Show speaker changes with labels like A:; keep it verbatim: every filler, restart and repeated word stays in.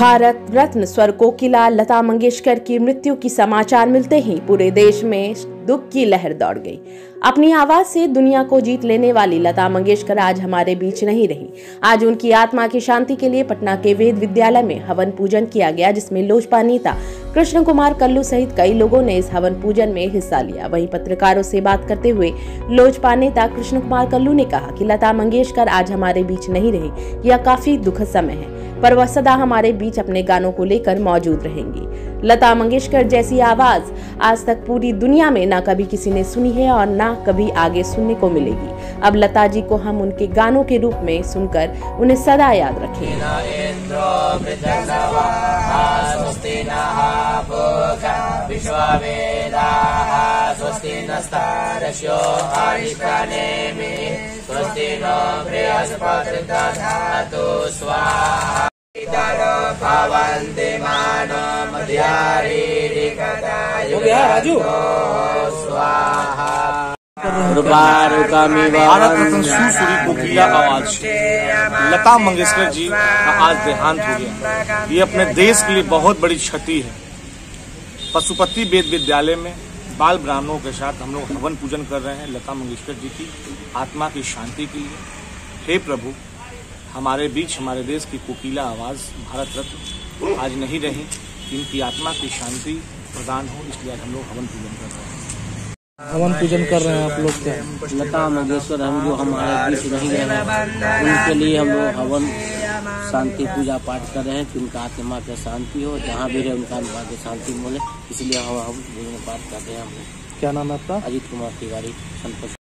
A: भारत रत्न स्वर कोकिला लता मंगेशकर की मृत्यु की समाचार मिलते ही पूरे देश में दुख की लहर दौड़ गई। अपनी आवाज से दुनिया को जीत लेने वाली लता मंगेशकर आज हमारे बीच नहीं रही। आज उनकी आत्मा की शांति के लिए पटना के वेद विद्यालय में हवन पूजन किया गया, जिसमें लोजपा नेता कृष्ण कुमार कल्लू सहित कई लोगों ने इस हवन पूजन में हिस्सा लिया। वहीं पत्रकारों से बात करते हुए लोजपा नेता कृष्ण कुमार कल्लू ने कहा कि लता मंगेशकर आज हमारे बीच नहीं रही। यह काफी दुखद समय है, पर वह सदा हमारे बीच अपने गानों को लेकर मौजूद रहेंगी। लता मंगेशकर जैसी आवाज आज तक पूरी दुनिया में ना कभी किसी ने सुनी है और ना कभी आगे सुनने को मिलेगी। अब लता जी को हम उनके गानों के रूप में सुनकर उन्हें सदा याद रखेंगे।
B: भारत रत्न सुश्री कोकिला आवाज लता मंगेशकर जी का आज देहांत हो गया। ये अपने देश के लिए बहुत बड़ी क्षति है। पशुपति वेद विद्यालय में बाल ब्राह्मणों के साथ हम लोग हवन पूजन कर रहे हैं लता मंगेशकर जी की आत्मा की शांति के लिए। हे प्रभु, हमारे बीच हमारे देश की कोकिला आवाज भारत रत्न आज नहीं रही। इनकी आत्मा की शांति प्रदान हो, इसलिए आज हम लोग हवन पूजन कर रहे हैं।
C: हवन पूजन कर रहे हैं आप लोग क्या?
D: लता मंगेशकर हम जो हमारे बीच नहीं रहे, उनके लिए हम लोग हवन शांति पूजा पाठ कर रहे हैं कि उनका आत्मा की शांति हो, जहाँ भी रहे उनका आत्मा की शांति मिले, इसलिए हम हवन पूजन पाठ कर रहे हैं। हम लोग
C: क्या नाम है आपका?
D: अजीत कुमार तिवारी।